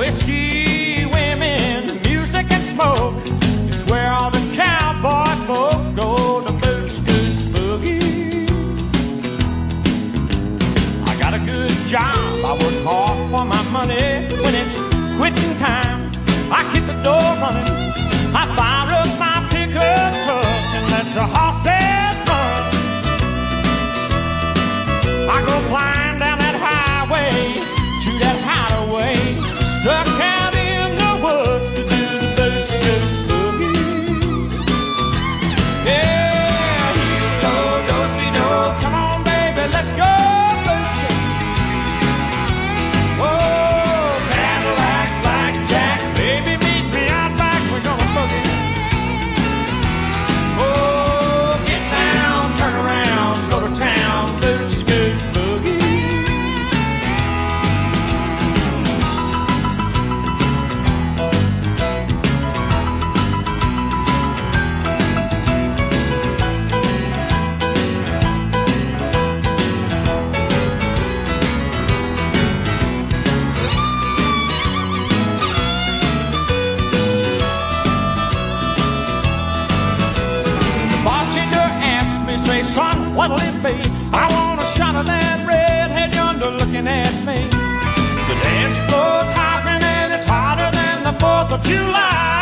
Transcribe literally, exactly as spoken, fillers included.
whiskey, women, music, and smoke. It's where all the cowboy folk go to boot, scoot, boogie. I got a good job, I work hard for my money. When it's quitting time, I hit the door running. I fire up my pickup truck and let the horses run. I go flying down that highway to that hideaway, stuck out in the woods to do the boot, scoot, boogie. Yeah, heel toe, do-si-do, come on baby, let's go boot scoot. Oh, Cadillac, blackjack, baby meet me out back, we're gonna boogie. Oh, get down, turn around, go to town, boot scoot, boogie. Say, son, what'll it be? I want a shot of that redhead yonder looking at me. The dance floor's hopping and it's hotter than the fourth of July.